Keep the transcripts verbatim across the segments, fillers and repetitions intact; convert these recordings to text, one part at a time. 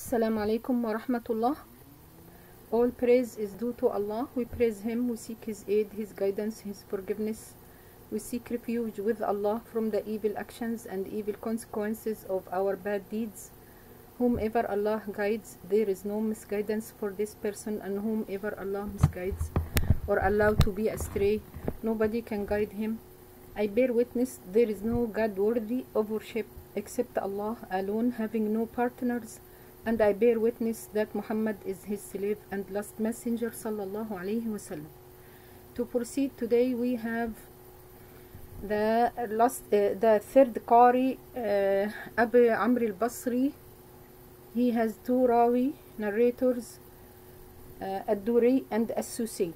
Assalamu alaikum wa rahmatullah. All praise is due to Allah. We praise Him, we seek His aid, His guidance, His forgiveness. We seek refuge with Allah from the evil actions and evil consequences of our bad deeds. Whomever Allah guides, there is no misguidance for this person, and whomever Allah misguides or allow to be astray, nobody can guide him. I bear witness there is no God worthy of worship except Allah alone, having no partners. And I bear witness that Muhammad is his slave and last messenger sallallahu alaihi wasallam. To proceed today, we have the last, uh, the third Qari, uh, Abu Amr al-Basri. He has two Rawi narrators, uh, Ad-Duri and As-Susi.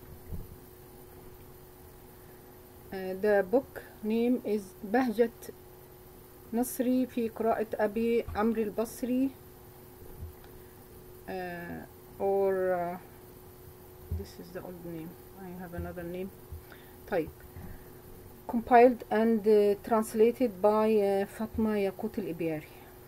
Uh, the book name is Bahjat Nasri fi Qira'at Abi Amr al-Basri. Uh, or uh, this is the old name, I have another name. Type. Compiled and uh, translated by uh, Fatma Yaqut al-Ibyari.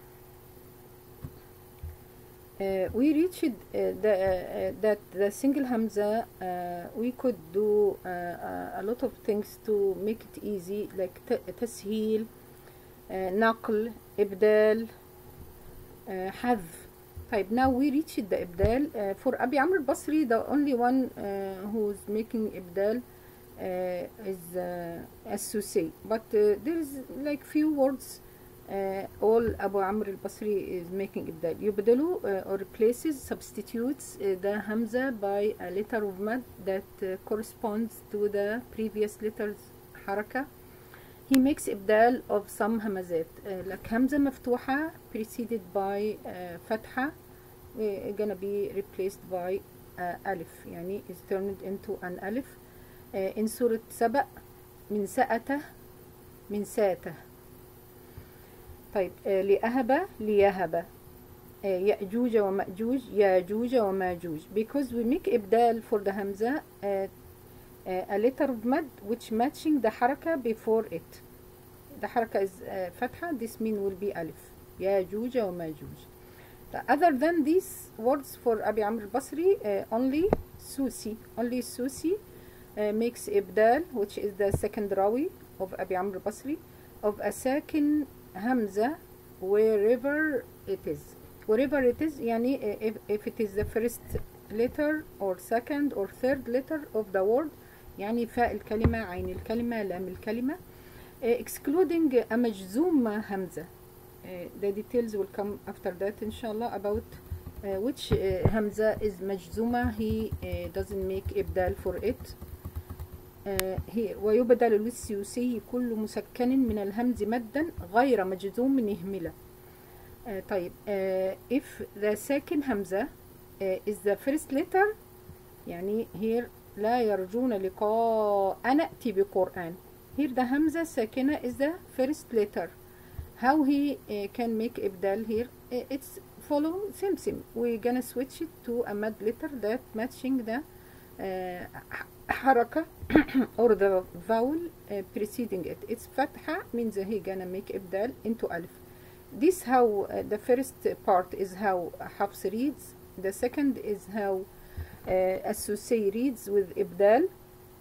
Uh, we reached uh, the, uh, that the single Hamza, uh, we could do uh, uh, a lot of things to make it easy, like tasheel, uh, naql, ibdal, uh, hadh. Type. Now we reached the ibdal. Uh, for Abi Amr al-Basri, the only one uh, who's making ibdal uh, is uh, As-Susi. But uh, there is like few words uh, all Abu Amr al-Basri is making ibdal. Yubdalu uh, or replaces, substitutes uh, the Hamza by a letter of mad that uh, corresponds to the previous letter's haraka. He makes ibdal of some hamazat, uh, like Hamza maftuha preceded by uh, fatha, uh, gonna be replaced by uh, alif, yani is turned into an alif. Uh, in Surah Saba, min sa'ata, min sa'ata. طيب لأهب ليهب يأجوج ومأجوج ياجوج وماجوج. Because we make ibdal for the Hamza, uh, Uh, a letter of mad which matching the haraka before it. The haraka is uh, fatha, this mean will be alif. Yajuj wa majuj. Other than these words for Abi Amr al-Basri, uh, only Susi, only Susi uh, makes ibdal, which is the second rawi of Abi Amr al-Basri, of a sakin hamza wherever it is. Wherever it is, yani if, if it is the first letter or second or third letter of the word, يعني فاء الكلمة، عين الكلمة، لام الكلمة, uh, excluding a مجزوم همزة. Uh, the details will come after that inshallah about uh, which uh, همزة is مجزومة. He uh, doesn't make إبدال for it. uh, he ويبدل للسيوسي كل مسكن من الهمز مدا غير مجزوم نهملة. uh, طيب uh, if the second همزة uh, is the first letter، يعني here لا يرجون لقاء نأتي بقرآن. Here the Hamza Sakina is the first letter. How he uh, can make ibdal here? Uh, it's follow same same. We're gonna switch it to a mad letter that matching the uh, haraka or the vowel uh, preceding it. It's fatha means he gonna make ibdal into alif. This how uh, the first part is how Hafs reads. The second is how Uh, As-Susi reads with ibdal. Uh,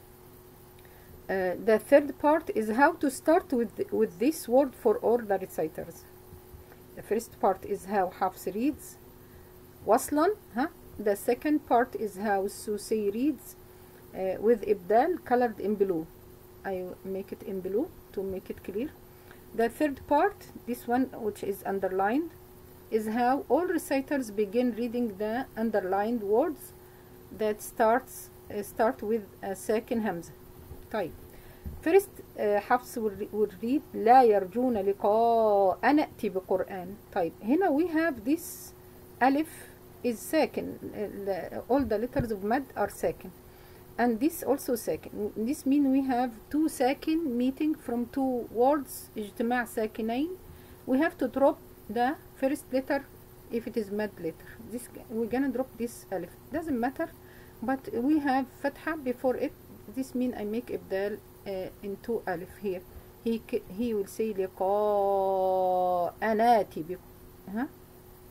the third part is how to start with with this word for all the reciters. The first part is how Hafs reads waslan, huh? The second part is how As-Susi reads uh, with ibdal, colored in blue. I make it in blue to make it clear. The third part, this one which is underlined, is how all reciters begin reading the underlined words that starts uh, start with a second hamza. طيب first uh, حفص will, will read لا يرجون لقاء نأتي بقرآن. طيب هنا we have this alif is second, uh, all the letters of mad are second, and this also second. This means we have two second meeting from two words اجتماع ساكنين. We have to drop the first letter if it is mad letter. This we're gonna drop this alif, doesn't matter, but we have fatha before it. This means I make ibdal uh, into alif here. He he will say لقاء ناتي ب huh?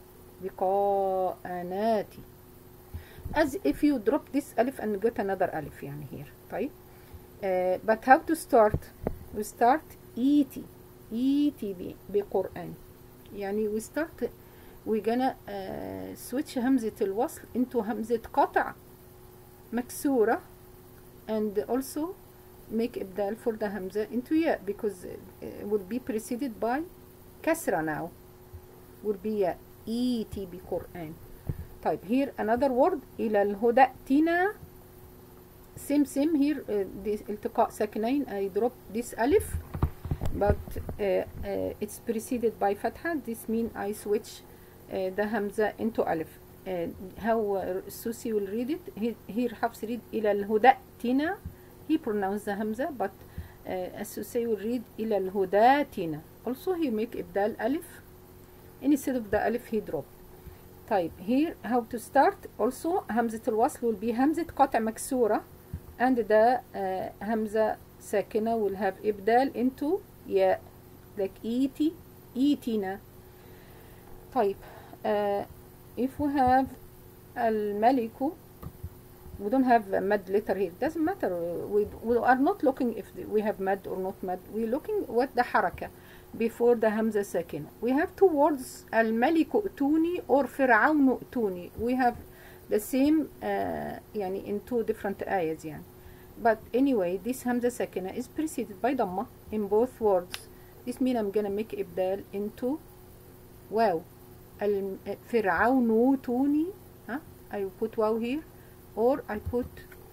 بقاءنات. as if you drop this ألف and get another ألف يعني here. طيب uh, but how to start? we start et et بقرآن يعني we start we gonna uh, switch همزة الوصل into همزة قطع مكسورة and also make إبدال for the همزة into ياء because it will be preceded by كسرة now will be ياء et بقرآن. طيب here another word إلى الهدى ائتنا same same here uh, this التقاء ساكنين I drop this ألف but uh, uh, it's preceded by فتحة. this mean I switch uh, the همزة into ألف. uh, how Susi will read it here, here حفص read إلى الهدى ائتنا he pronounce the همزة but uh, Susi will read إلى الهدى ائتنا also he make إبدال ألف instead of the ألف he drop. طيب here how to start also همزة الوصل will be همزة قطع مكسورة and the uh, همزة ساكنة will have إبدال into ياء like إيتي إيتينا. طيب uh, if we have الملك we don't have a mad letter here doesn't matter we, we are not looking if we have mad or not mad we're looking what the حركة before the همزة ساكنة. we have two words الملك ائتوني or فرعون ائتوني we have the same uh, يعني in two different آيات يعني but anyway this همزة ساكنة is preceded by ضمة in both words. this mean I'm gonna make إبدال into واو فرعون ائتوني huh? I put واو here or I put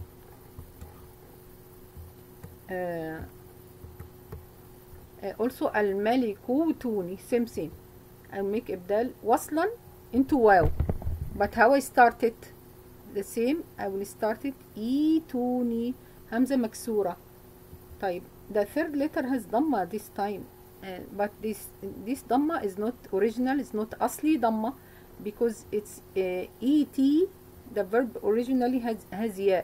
uh, Uh, also الملك ائتوني same same I make إبدال وصلا into واو but how I start it the same I will start it ائتوني همزة مكسورة. طيب the third letter has ضمة this time uh, but this this ضمة is not original is not أصلي ضمة because it's uh, et the verb originally has has ياء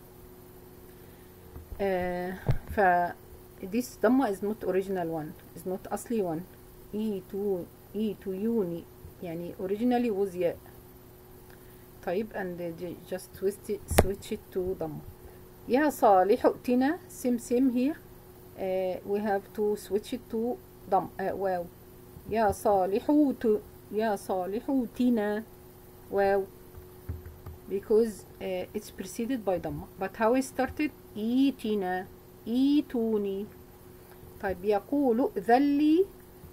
uh, ف this ضمة is not original one is not أصلي one e to e to uni يعني originally was ياء. طيب and just twist it, switch it to ضمة. يا صالح ائتنا same same here uh, we have to switch it to ضم uh, واو يا صالح تو يا صالح ائتنا واو because uh, it's preceded by ضمة but how I started ائتنا إيتوني. طيب يقول ذلي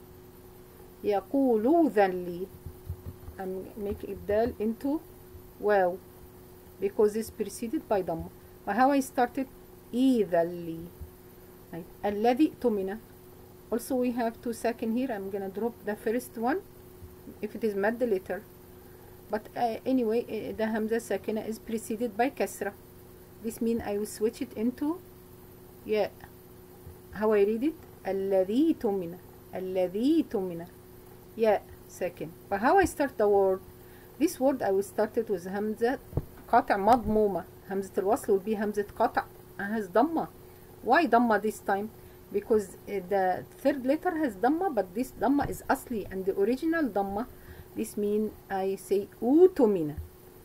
يقول ذلي make إبدال into واو because it's preceded by ضمة. but how I started إذلي. طيب الذي اؤتمن also we have two second here I'm gonna drop the first one if it is mad letter but uh, anyway uh, the همزة ساكنة is preceded by كسرة. this mean I will switch it into ياء. how I read it الذي تمن الذي تمن ياء ساكن. but how I start the word this word I will start it with همزة قطع مضمومة. همزة الوصل will be همزة قطع has ضمة. why ضمة this time because the third letter has ضمة but this ضمة is أصلي and the original ضمة this mean I say أوتمن.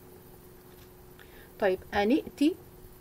طيب أنئتي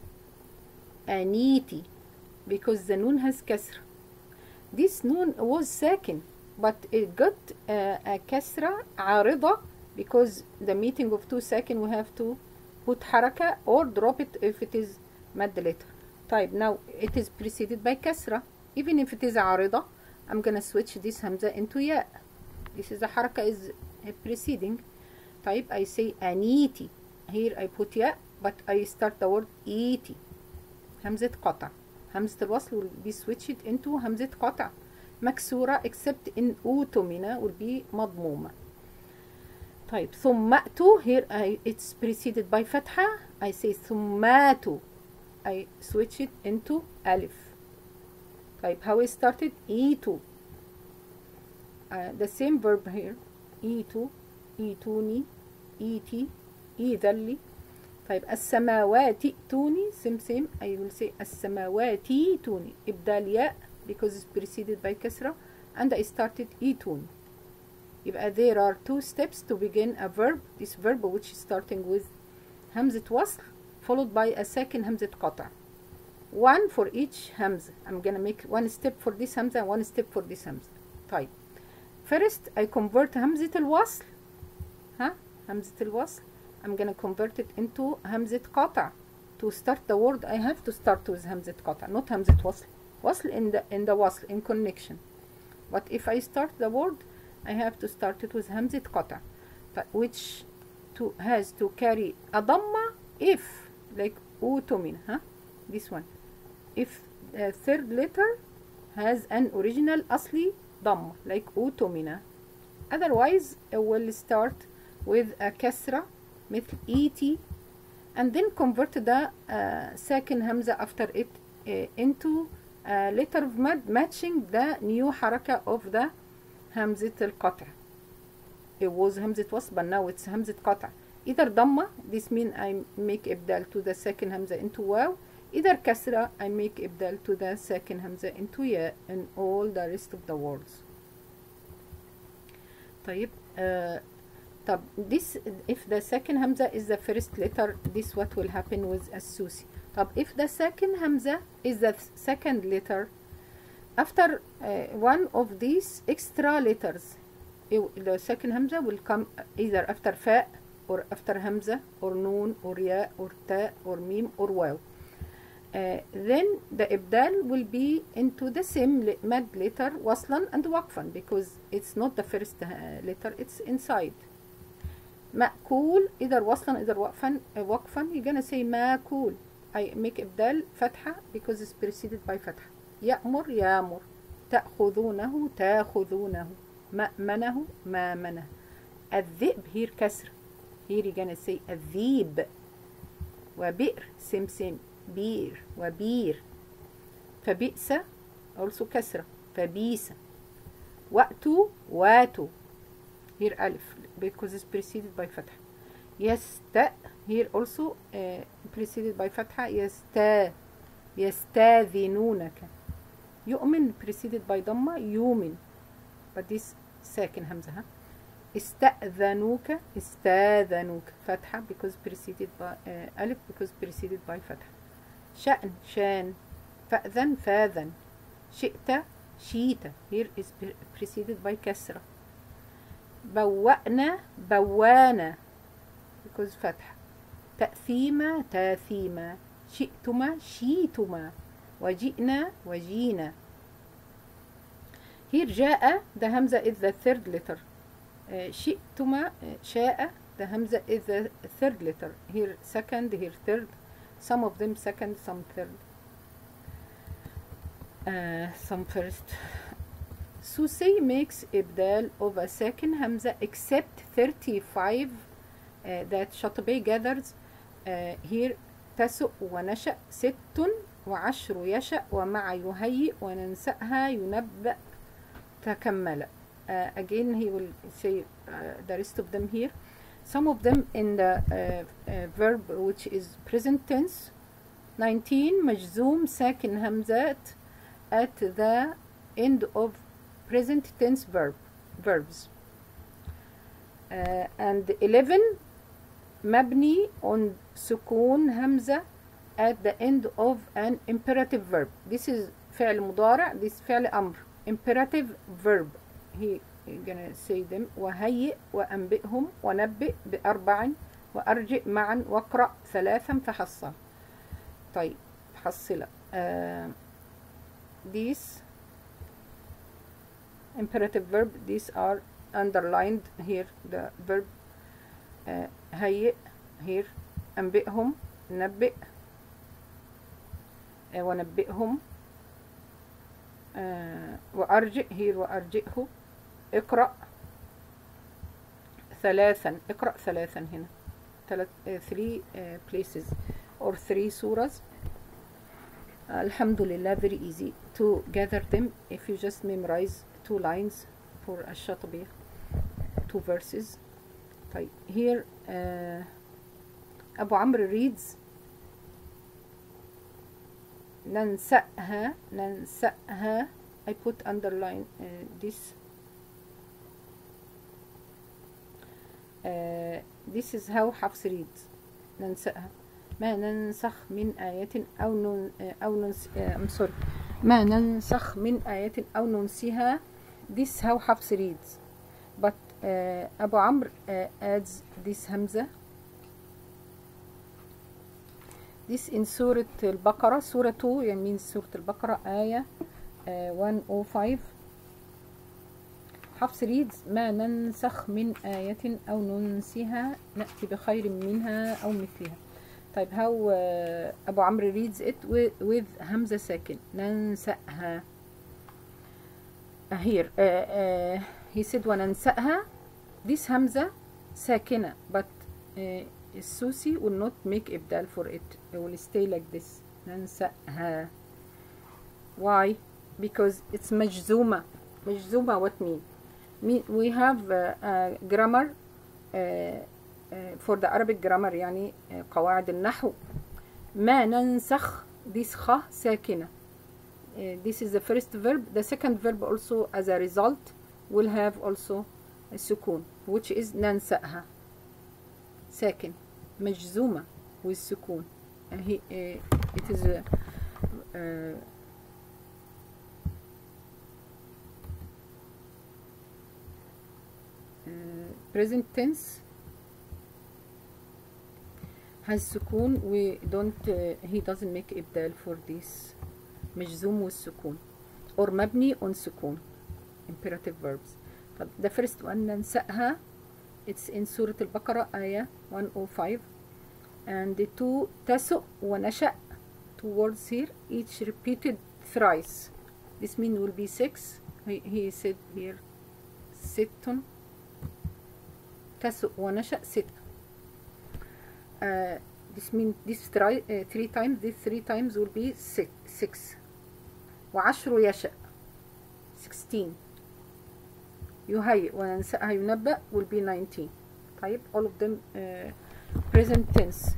أنيتي because the noon has كسرة. this noon was ساكن but it got uh, a كسرة عارضة because the meeting of two ساكن we have to put حركة or drop it if it is mad letter. طيب now it is preceded by كسرة even if it is عارضة I'm gonna switch this همزة into ياء. this is the حركة is preceding. طيب I say أنيتي here I put ياء but I start the word إيتي همزة قطع. همزة الوصل will be switched into همزة قطع مكسورة except in أوتمن will be مضمومة. طيب ثمأت here I, it's preceded by فتحة I say ثمات I switch it into ألف. طيب how I started إيتو uh, the same verb here إيتو إيتوني إيتي إيذلي. طيب السماوات ائتوني same same I will say السماوات ائتوني إبدال ياء because it's preceded by كسرة and I started ائتوني يبقى there are two steps to begin a verb. This verb which is starting with همزة وصل followed by a second همزة قطع. One for each همزة. I'm gonna make one step for this همزة and one step for this همزة. طيب. First I convert همزة الوصل. ها؟ همزة الوصل. I'm gonna convert it into همزة قطع. To start the word I have to start with همزة قطع, not همزة وصل. وصل in the in the وصل in connection. But if I start the word I have to start it with همزة قطع, which to has to carry a ضمة if like أوتمن, huh? This one. If the third letter has an original أصلي ضمة like أوتمن. Otherwise it will start with a كسرة مثل إيتي and then convert the uh, second همزة after it uh, into a letter of mad matching the new حركة of the همزة القطع. It was همزة وصل but now it's همزة قطع. Either ضمة, this means I make إبدال to the second همزة into واو. Either كسرة, I make إبدال to the second همزة into ياء in all the rest of the words. طيب uh, طب this if the second همزة is the first letter, this what will happen with السوسي. طب if the second همزة is the second letter, after uh, one of these extra letters, it, the second همزة will come either after فاء or after همزة or نون or ياء or تاء or ميم or واو. Uh, then the إبدال will be into the same mad letter وصلا and وقفا because it's not the first uh, letter, it's inside. مأكول either وصلا either وقفا uh, وقفا you're gonna say ماكول. I make إبدال فتحة because it's preceded by فتحة. يأمر يامر. تأخذونه تاخذونه. مأمنه مامنه. الذئب here كسر. Here you're gonna say الذيب. وبئر سمسم بير وبير. فبئس also كسرة. فبيس. وأتوا واتوا. Here ألف because it's preceded by فتحة. يستأ here also uh, preceded by فتحة. يستا يستاذنونك. يؤمن preceded by ضمة. يؤمن but this ساكن همزة. ها استأذنوك استاذنوك فتحة because preceded by uh, ألف because preceded by فتحة. شأن شان. فأذن فاذن. شئت شيت here is preceded by كسرة. بوأنا بوانا because فتحة. تأثيما تاثيما. شئتما شيتما. وجئنا وجينا. here جاء the همزة is the third letter. uh, شئتما شاء the همزة is the third letter. here second, here third. Some of them second, some third, uh, some first. Susi makes إبدال of a second همزة except thirty-five uh, that شاطبي gathers uh, here. تسؤ ونشأ ست وعشر يشأ ومع يهيئ وننسأها ينبأ تكمل. uh, again he will say uh, the rest of them here. Some of them in the uh, uh, verb which is present tense. nineteen مجزوم ساكن همزات at the end of present tense verb verbs. uh, and eleven مبني on سكون همزة at the end of an imperative verb. This is فعل مضارع, this فعل أمر. Imperative verb. He gonna say them. وهيئ وأنبئهم ونبئ بأربع وأرجئ معا واقرأ ثلاثا فحصل. طيب حصلة. uh, these imperative verb, these are underlined here. The verb uh, هيئ here. أنبئهم نبئ uh, ونبئهم uh, وأرجئ here وأرجئه. اقرأ ثلاثا. اقرأ ثلاثا هنا. ثلاث uh, three uh, places or three surahs. uh, Alhamdulillah, very easy to gather them if you just memorize two lines for الشاطبية, two verses. طيب here uh, أبو عمرو reads ننسأها ننسأها. I put underline uh, this uh, this is how حفص reads. ننسأها. ما ننسخ من آية أو نن أو ننس I'm sorry. ما ننسخ من آية أو ننسيها. This how حفص reads. But uh, أبو عمرو uh, adds this همزة. This in سورة البقرة. سورة two يعني سورة البقرة آية uh, one oh five. حفص reads ما ننسخ من آية أو ننسيها نأتي بخير منها أو مثلها. طيب how uh, أبو عمرو reads it with, with همزة ساكن. ننسأها. uh, here uh, uh, he said وننسأها. this همزة ساكنة but uh, السوسي will not make إبدال for it. It will stay like this. ننسأها. why? because it's مجزومة. مجزومة what mean? we have uh, uh, grammar uh, uh, for the Arabic grammar يعني uh, قواعد النحو. ما ننسخ this خ ساكنة. uh, this is the first verb. The second verb also as a result will have also a سكون which is ننسأها. ساكن مجزومة with سكون. uh, he, uh, it is a, uh, Uh, present tense has سكون. we don't uh, he doesn't make إبدال for this. مجزوم والسكون or مبني on سكون imperative verbs. طب the first one ننسأها. it's in سورة البقرة آية one oh five and the two تسؤ ونشأ. two words here each repeated thrice. this mean will be six. he, he said here ست تسؤ ونشأ ست. uh, this means this three, uh, three times. This three times will be six. six. وعشر يشأ sixteen. يهيئ وننسأها ينبأ will be nineteen. طيب all of them uh, present tense.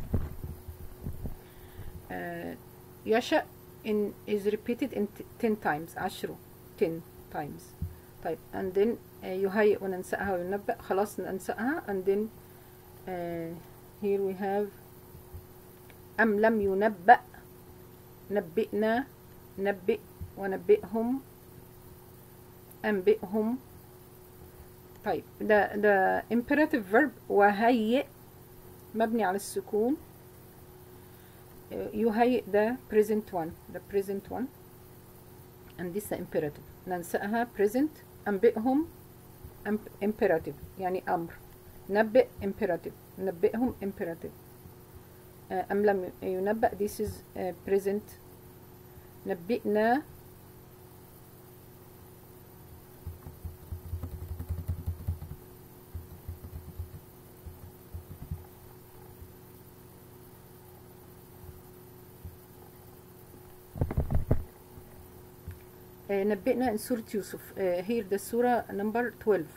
uh, يشأ in is repeated in ten times. عشر ten times. طيب and then uh, يهيئ وننسأها وينبأ. خلاص ننسأها and then uh, here we have أم لم ينبأ. نبئنا نبئ ونبئهم أنبئهم. طيب ده ده imperative verb وهيئ مبني على السكون. uh, يهيئ ده present one. the present one and this the imperative. ننسأها present. أنبئهم imperative يعني أمر. نبئ imperative. نبئهم imperative. أم لم ينبأ this is uh, present. نبئنا uh, نبئنا in سورة يوسف. uh, here the سورة number twelve.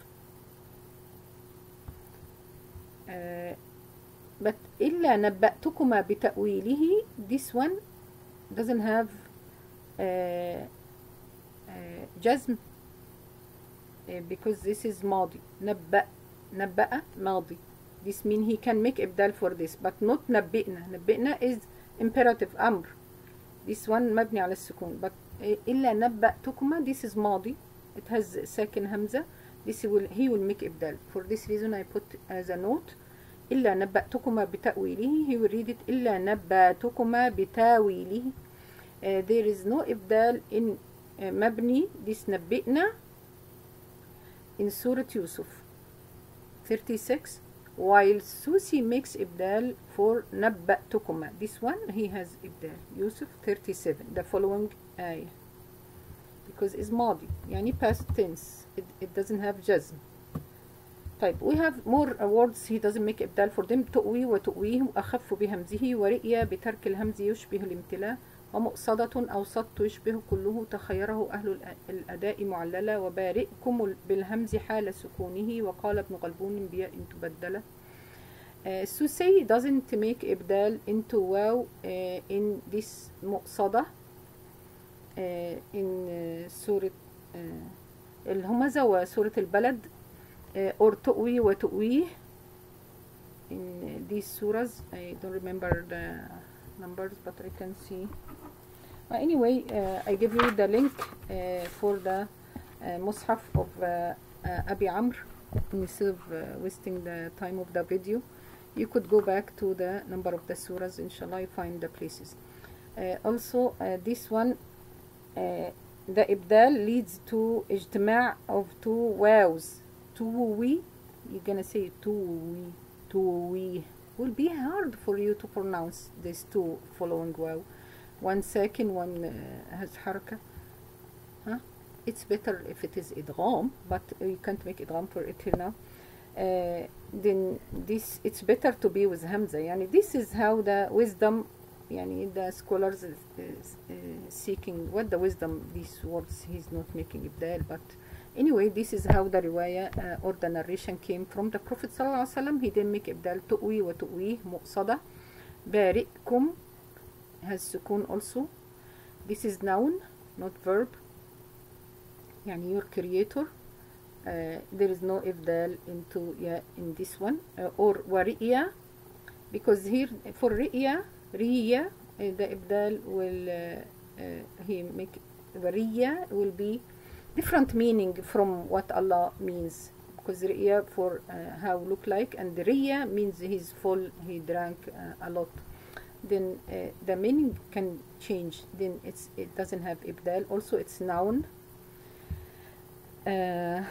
uh, but إلا نبأتكما بتأويله. this one doesn't have uh, uh, جزم uh, because this is ماضي. نبأ نبأ ماضي. this means he can make إبدال for this but not نبئنا. نبئنا is imperative أمر. this one مبني على السكون but إلا نبأتكما this is ماضي. it has ساكن همزة. this will he will make إبدال. for this reason I put as a note إلا نبأتكما بتأويله. he will read it إلا نبأتكما بتاويله. uh, there is no إبدال in uh, مبني this نبئنا in سورة يوسف thirty-six while سوسي makes إبدال for نبأتكما. this one he has إبدال. يوسف thirty-seven the following آية because it's ماضي يعني past tense. it, it doesn't have جزم. طيب we have more words he doesn't make إبدال for them. تؤوي وتؤويه أخف بهمزه. ورئية بترك الهمز يشبه الامتلاء. ومؤصدة أوسط يشبه كله. تخيره أهل الأداء معللة. وبارئكم بالهمز حال سكونه. وقال ابن غلبون بياء تبدله. uh, سوسي doesn't make إبدال into واو uh, in this مؤصدة uh, in uh, سورة uh, الهمزة وسورة البلد. or تؤوي وتؤويه in these surahs. I don't remember the numbers, but I can see. Well, anyway, uh, I give you the link uh, for the uh, Mus'haf of uh, uh, Abi Amr. Instead of uh, wasting the time of the video, you could go back to the number of the surahs. Inshallah, you find the places. Uh, also, uh, this one, uh, the ibdal leads to ijtima' of two waws. Tuwi, you're gonna say tuwi, tuwi. Will be hard for you to pronounce these two following waw. One second, one uh, has haraka. Huh? It's better if it is idgham, but you can't make idgham for it here now. Uh, then this, it's better to be with hamza. Yani this is how the wisdom, yani the scholars is, is uh, seeking what the wisdom, these words he's not making ibdal, but anyway, this is how the riwayah uh, or the narration came from the Prophet sallallahu alaihi wasallam. He didn't make ibdal. Tu'wi wa tu'wi muqsada. Bari'kum has sukun also. This is noun, not verb. Yani your creator. Uh, there is no ibdal into yeah, in this one uh, or wari'ya, because here for ri'ya, riya, uh, the ibdal will uh, uh, he make wariya will be different meaning from what Allah means, because ri'ya for uh, how look like, and riya means he's full, he drank uh, a lot. Then uh, the meaning can change. Then it's it doesn't have ibdal. Also, it's noun. Uh,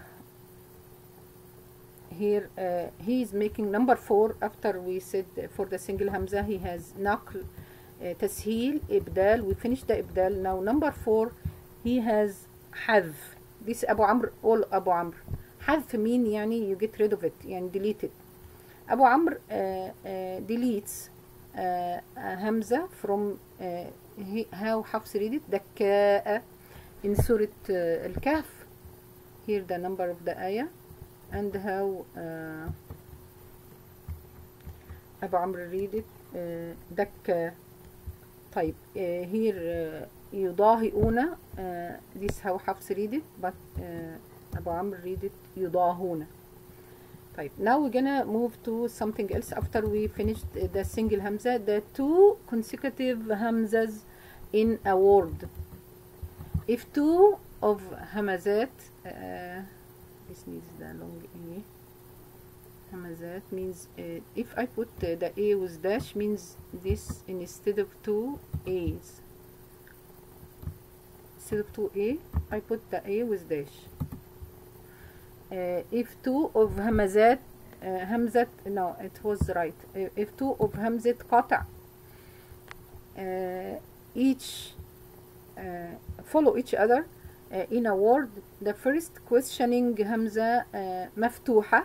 here uh, he is making number four. After we said uh, for the single hamza, he has naql, uh, tasheel, ibdal. We finished the ibdal. Now number four, he has hadf. This Abu Amr, all Abu Amr. Hadf mean yani you get rid of it, yani delete it. Abu Amr uh, uh, deletes uh, hamza from uh, he, how Hafs read it, dakka'a, in Surah uh, Al-Kahf. Here the number of the ayah and how uh, Abu Amr read it, uh, dakka. طيب uh, here uh, يضاهئون, uh, this how Hafs read it, but uh, Abu Amr read it يضاهون. طيب, now we're gonna move to something else after we finished uh, the single hamza, the two consecutive hamzas in a word. If two of hamazat, uh, this needs the long A, hamazat means uh, if I put uh, the A with dash, means this instead of two A's, instead of two A I put the A with dash. Uh, if two of hamazat, uh, hamzat, no, it was right. Uh, if two of hamzat qata, uh, each uh, follow each other uh, in a word, the first questioning hamza uh, maftuha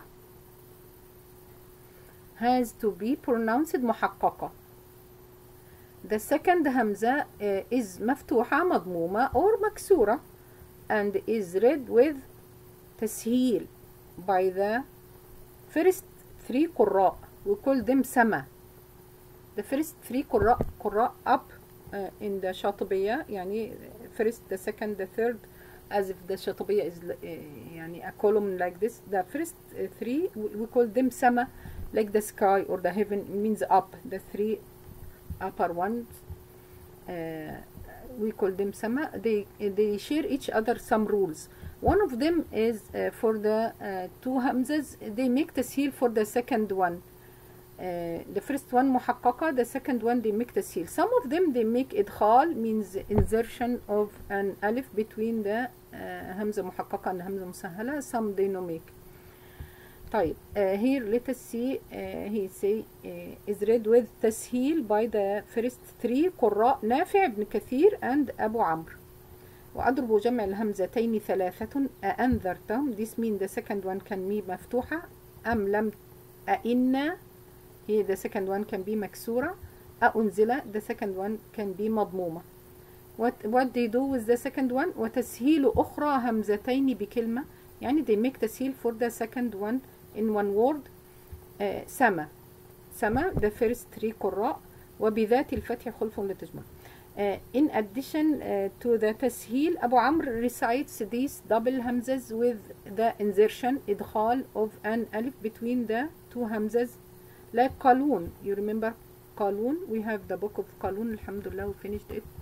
has to be pronounced muhaqqaqa. The second hamza uh, is maftuha madmuma or maksura and is read with tasheel by the first three qurra. We call them sama. The first three qurra, qurra up uh, in the Shatibiyya, yani first, the second, the third, as if the Shatibiyya is uh, yani a column like this. The first uh, three, we, we call them sama, like the sky or the heaven means up. The three upper ones, uh, we call them sama. They, they share each other some rules. One of them is uh, for the uh, two hamzas, they make tasheel for the second one. Uh, the first one muhaqqaqa, the second one they make tasheel. Some of them they make idkhal, means insertion of an alif between the uh, hamza muhaqqaqa and hamza musahala. Some they no make. طيب, uh, here let us see, uh, he say uh, is read with tasheel by the first three qurra, Nafi' ibn Kathir and Abu Amr. وأضرب جمع الهمزتين ثلاثة أأنذرتهم. This means the second one can be مفتوحة. أم لم أئن, here the second one can be مكسورة. أأنزل, the second one can be مضمومة. What what they do with the second one? وتسهيل أخرى همزتين بكلمة. يعني they make تسهيل for the second one in one word. uh, سما سما the first three قراء. وبذات الفتح خلف لتجمع. Uh, in addition uh, to the tasheel, Abu Amr recites these double hamzas with the insertion, idkhal of an alif between the two hamzas like قالون. You remember قالون? We have the book of قالون, alhamdulillah, we finished it.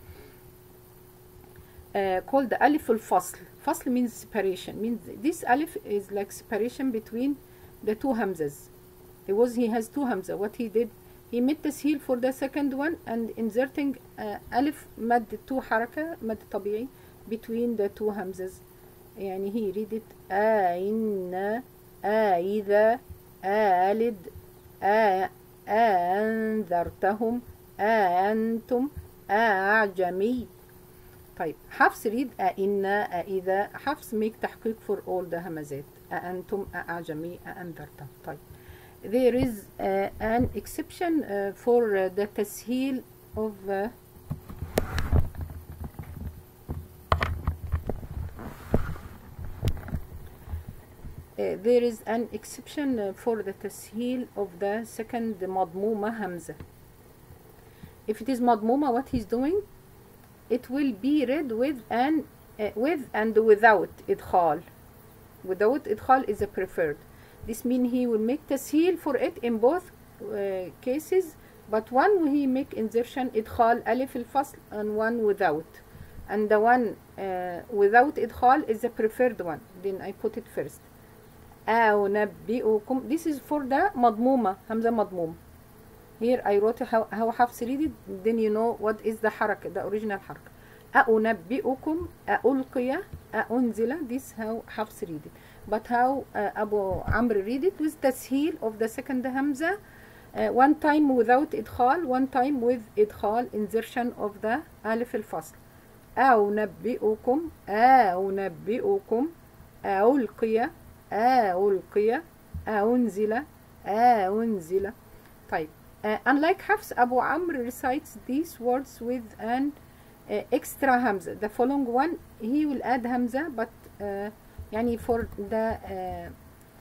Uh, called ألف الفصل. فصل means separation, means this ألف is like separation between the two hamzas. It was he has two hamza. What he did, he made تسهيل for the second one and inserting uh, ألف مد two حركة مد طبيعي between the two hamzas. يعني he read it أئن أإذا ألد أنذرتهم أنتم أعجمي. طيب حفص read أئن أإذا. حفص make تحقيق for all the همزات. أنتم أعجمي أنذرتهم. طيب there is uh, an exception uh, for uh, the تسهيل of uh, Uh, there is an exception uh, for the تسهيل of the second مضمومة همزة. If it is مضمومة, what he's doing, it will be read with and uh, with and without إدخال. Without إدخال is a preferred. This means he will make تسهيل for it in both uh, cases, but one he make insertion إدخال ألف الفصل and one without. And the one uh, without إدخال is the preferred one. Then I put it first. أنبئكم. This is for the مضمومة, همزة مضمومة. Here I wrote how, how حفص read it, then you know what is the حركة, the original حركة. أنبئكم ألقي أنزل. This how حفص read it. But how uh, Abu Amr read it with تسهيل of the second همزة, uh, one time without إدخال, one time with إدخال, insertion of the ألف الفصل. أنبئكم أنبئكم ألقي ألقي أنزل أنزل. طيب uh, unlike حفص, Abu Amr recites these words with an uh, extra hamza. The following one he will add hamza, but uh, يعني for the uh,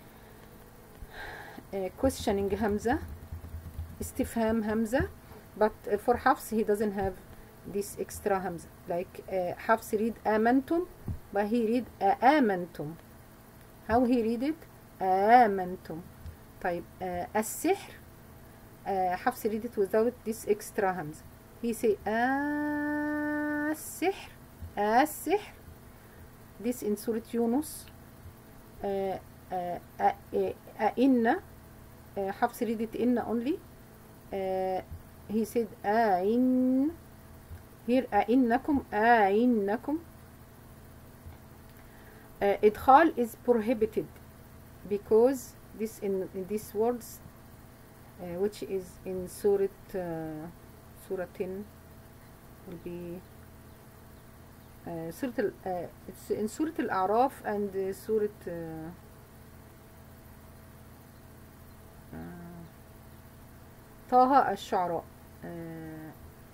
uh, questioning hamza, استفهام hamza, but uh, for حفص he doesn't have this extra hamza. Like uh, حفص read آمنتم, but he read آمنتم. How he read it? آمنتم. طيب uh, السحر, uh, حفص read it without this extra hamza. He say السحر السحر. This in Surah Yunus. uh, uh, uh, أئن, uh, حفص read it إن only. uh, he said أئن. Here أئنكم أئنكم. Uh, إدخال is prohibited because this in, in these words uh, which is in Surah uh, Surah ten will be uh, Surah al, uh, it's in Surah Al-A'raf and uh, Surah uh, uh, Taha al-Shu'ara. uh,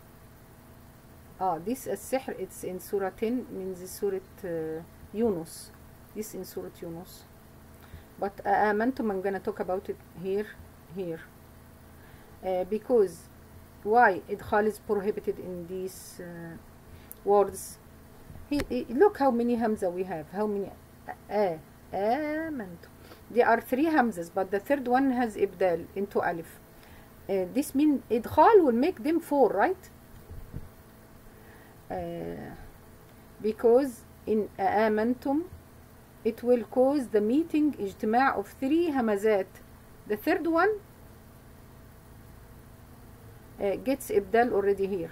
ah this السحر it's in Surah ten, means Surah uh, Yunus. This in Surah Yunus. But آمنتم, I'm gonna talk about it here here uh, because why إدخال is prohibited in these uh, words. He, he, look how many hamza we have. How many? آ آمنتم. There are three hamzas, but the third one has إبدال into alif. Uh, this means إدخال will make them four, right? Uh, because in آمنتم it will cause the meeting اجتماع of three همزات. The third one uh, gets إبدال already here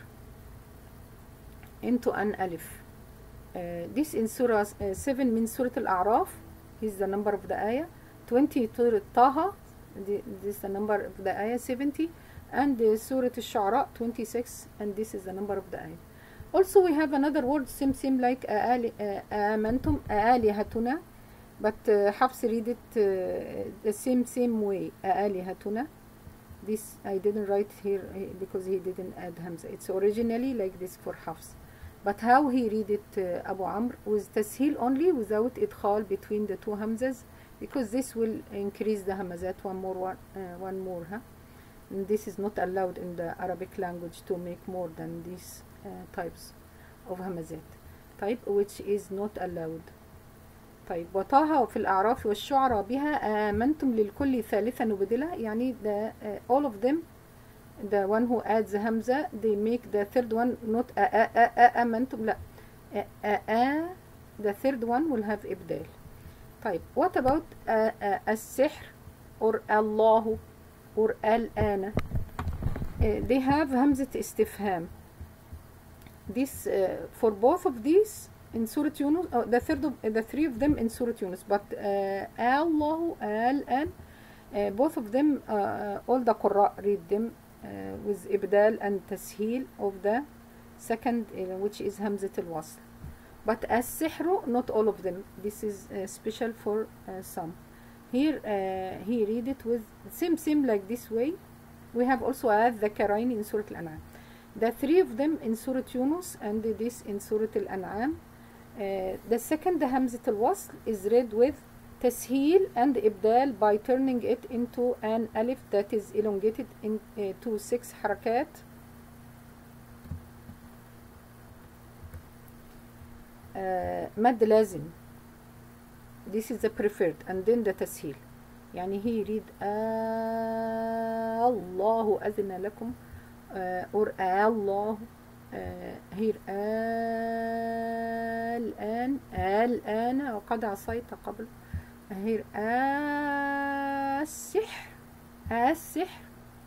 into an alif. Uh, this in Surah uh, seven means Surah Al-A'raf. Is the number of the ayah. twenty Surah Taha. This is the number of the ayah. seventy. And uh, Surah Al-Shu'ara twenty-six. And this is the number of the ayah. Also we have another word same same like آمنتم آلهتنا, but uh, حفص read it uh, the same same way آلهتنا. This I didn't write here because he didn't add hamza. It's originally like this for حفص, but how he read it uh, Abu Amr with تسهيل only without إدخال between the two hamzas, because this will increase the hamazat one more one, uh, one more huh? And this is not allowed in the Arabic language to make more than these Uh, types of hamazat type, which is not allowed. طيب وطه في الأعراف والشعراء بها آمنتم للكل ثالثا وبدلة، يعني the uh, all of them the one who adds همزة they make the third one not a a a a آمنتم لا a a a the third one will have إبدال. طيب what about a, a, السحر or الله or الآن uh, they have همزة استفهام. This uh, for both of these in Surah Yunus, uh, the third of, the three of them in Surah Yunus, but uh, Allah, Al-An, uh, both of them, uh, all the Qurra read them uh, with Ibdal and Tasheel of the second, uh, which is Hamzat al-Wasl. But as-Sihru, not all of them. This is uh, special for uh, some. Here uh, he read it with same same like this way. We have also al-Dhakarain in Surah Al-An'am. The three of them in Surah Yunus and this in Surah Al-An'am. Uh, the second Hamzat al-Wasl is read with Tasheel and Ibdal by turning it into an alif that is elongated into uh, six harakat. Uh, mad lazim. This is the preferred, and then the Tasheel. يعني he read الله أذن لكم uh, or الله uh, here الآن الآن وقد عصيت قبل here السحر السحر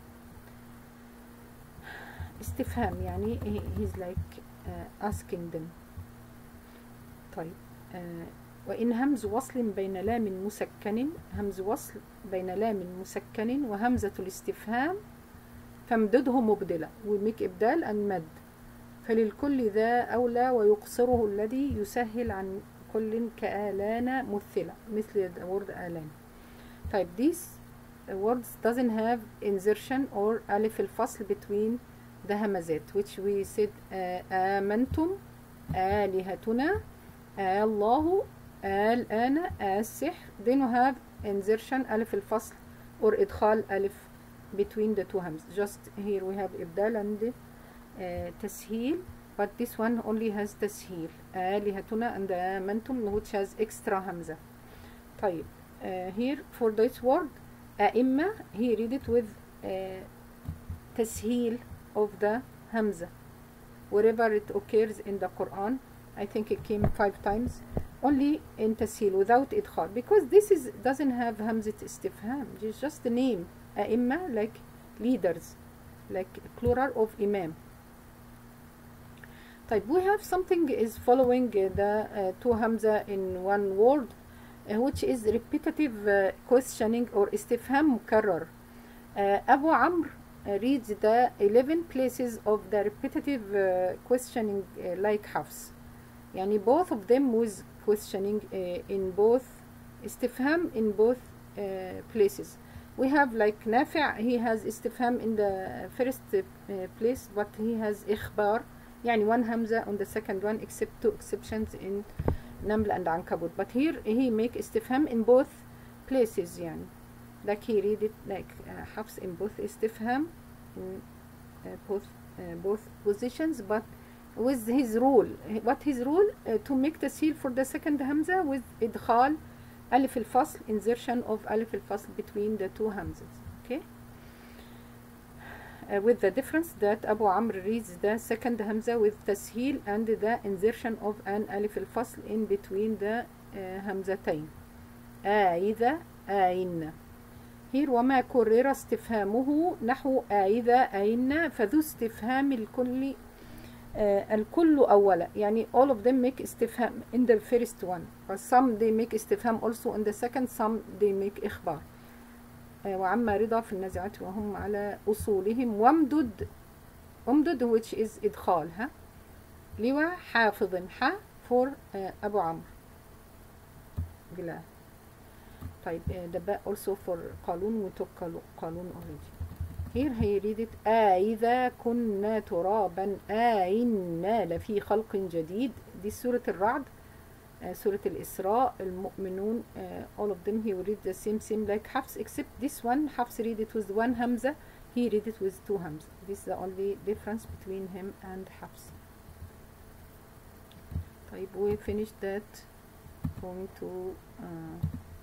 استفهام يعني he's like uh, asking them. طيب uh, وإن همز وصل بين لام مسكن همز وصل بين لام مسكن وهمزة الاستفهام فامدده مبدلة وميك إبدال أن مد فللكل ذا أولى ويقصره الذي يسهل عن كل كآلان مثلة مثل word آلان. طيب these words doesn't have insertion or ألف الفصل between the همزات which we said uh, آمنتم آلهتنا الله الآن السحر. Then we have insertion ألف الفصل or إدخال ألف between the two hams. Just here we have إبدال and uh, تسهيل, but this one only has تسهيل آلهتنا and آمنتم which has extra همزة. طيب uh, here for this word أئمة he read it with uh, تسهيل of the همزة wherever it occurs in the Quran. I think it came five times only in تسهيل without إدخال because this is doesn't have همزة استفهام. It's just the name أئمة like leaders like plural of imam. طيب we have something is following the uh, two hamza in one word uh, which is repetitive uh, questioning or استفهام مكرر. uh, Abu Amr uh, reads the eleven places of the repetitive uh, questioning uh, like Hafs. يعني both of them with questioning uh, in both استفهام in both uh, places. We have like Nafi' he has استفهام in the first uh, place but he has إخبار يعني one hamza on the second one except two exceptions in Naml and Ankabut, but here he make استفهام in both places يعني like he read it like uh, Hafs in both استفهام in uh, both uh, both positions but with his rule. What his rule? Uh, to make تسهيل for the second hamza with إدخال ألف الفصل insertion of ألف الفصل between the two hamzas. Okay. Uh, with the difference that Abu Amr reads the second hamza with تسهيل and the insertion of an ألف الفصل in between the uh, همزتين. آئذة آئن. Here وما كرر استفهامه نحو آئذة آئن فذو استفهام الكل uh, الكل أولا يعني all of them make استفهام in the first one but some they make استفهام also in the second some they make إخبار. وعما رضا في النازعات وهم على أصولهم وامدد امدد which is إدخال ها لواء حافظ ح for uh, أبو عمرو بلا. طيب uh, the back also for قالون we took قالون already. Here he read it أإذا كنا ترابا أإنا لفي خلق جديد. دي سورة الرعد Uh, سورة الإسراء المؤمنون uh, all of them he will read the same same like Hafs except this one Hafs read it with one hamza he read it with two hamza. This is the only difference between him and Hafs. طيب we finished that going to uh,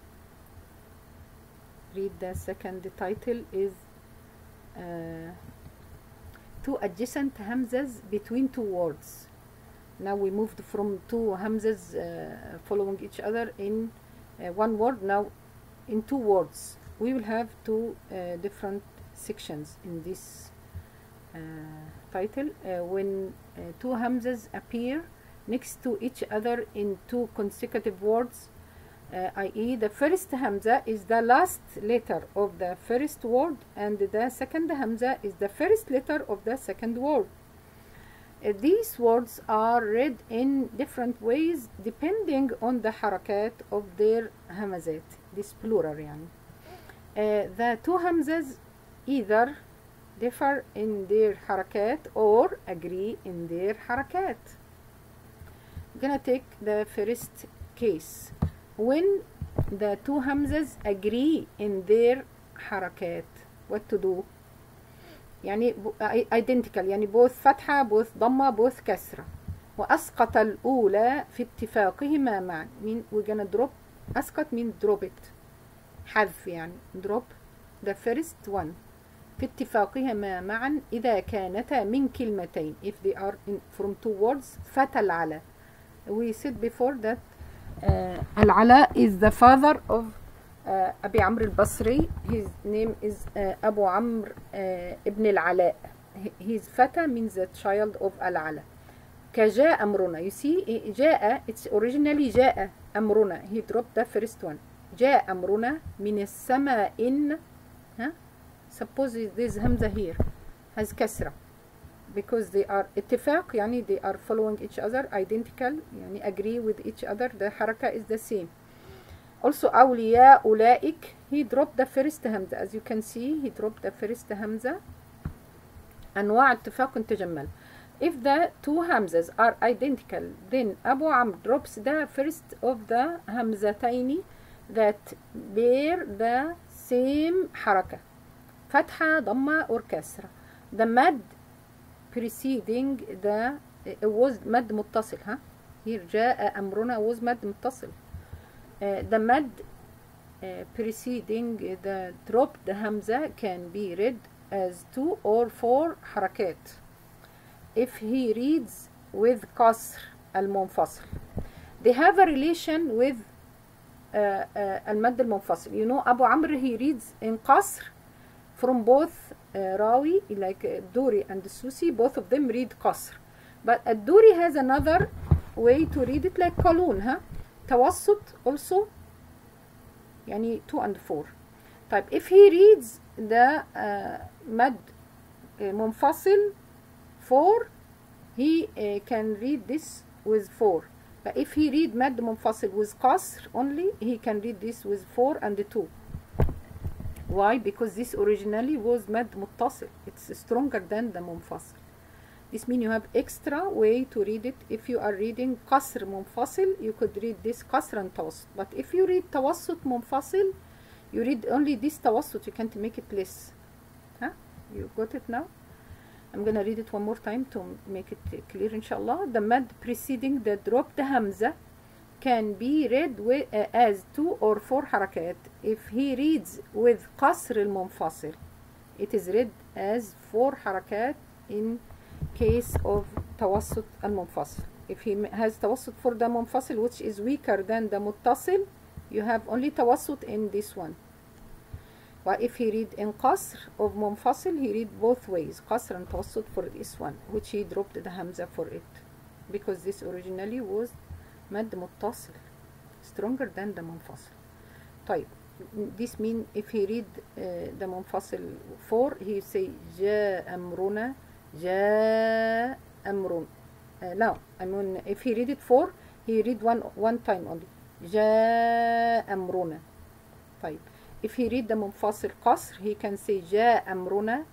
read the second title is uh, two adjacent hamzas between two words. Now we moved from two hamzas uh, following each other in uh, one word. Now in two words we will have two uh, different sections in this uh, title. Uh, when uh, two hamzas appear next to each other in two consecutive words, uh, that is the first hamza is the last letter of the first word and the second hamza is the first letter of the second word. Uh, these words are read in different ways depending on the harakat of their hamazat. This plural يعني. Uh, the two hamzas either differ in their harakat or agree in their harakat. I'm gonna take the first case. When the two hamzas agree in their harakat, what to do? يعني identical يعني both فتحة both ضمة both كسرة، وأسقط الأولى في اتفاقهما معا. mean we're gonna drop. أسقط mean drop it، حذف يعني drop the first one في اتفاقهما معا إذا كانتا من كلمتين if they are in from two words. فتى العلا. we said before that uh, العلا is the father of uh, أبي عمرو البصري. his name is uh, أبو عمرو uh, ابن العلاء. his فتى means the child of العلا. كجاء أمرنا. you see جاء it's originally جاء أمرنا. he dropped the first one. جاء أمرنا من السماء إن ها. suppose this همزة here has كسرة because they are اتفاق يعني they are following each other identical يعني agree with each other. the حركة is the same. also أولياء أولئك he dropped the first همزة as you can see he dropped the first همزة. أنواع اتفاق تجمل. if the two hamzas are identical then Abu Amr drops the first of the همزتين that bear the same حركة فتحة ضمة or كسرة. the mad preceding the it was مد متصل ها here جاء أمرنا was مد متصل. uh, the mad uh, preceding the dropped hamza can be read as two or four حركات if he reads with قصر المنفصل. they have a relation with uh, uh, المد المنفصل. you know أبو عمرو he reads in قصر from both uh, Rawi like uh, Duri and Susi. both of them read قصر but Duri has another way to read it like قالون ها توسط also يعني two and four. طيب if he reads the uh, مد uh, منفصل four he uh, can read this with four. but if he read مد منفصل with قصر only he can read this with four and two. why? because this originally was مد متصل. it's stronger than the منفصل. this means you have extra way to read it. if you are reading قصر منفصل you could read this قصرا توسط. but if you read توسط منفصل you read only this توسط. you can't make it less. huh? you got it now? I'm gonna read it one more time to make it clear inshallah. the mad preceding the dropped hamza can be read with, uh, as two or four حركات. if he reads with قصر المنفصل it is read as four حركات in case of توسط المنفصل. if he has توسط for the منفصل which is weaker than the متصل you have only توسط in this one. but if he read in قصر of منفصل he read both ways قصر and توسط for this one which he dropped the hamza for it because this originally was مد متصل stronger than the منفصل. طيب this mean if he read uh, the منفصل four he say جاء أمرنا جاء أمرنا. uh, no I mean if he read it four he read one one time only جاء أمرنا. طيب if he read the منفصل قصر he can say جاء أمرنا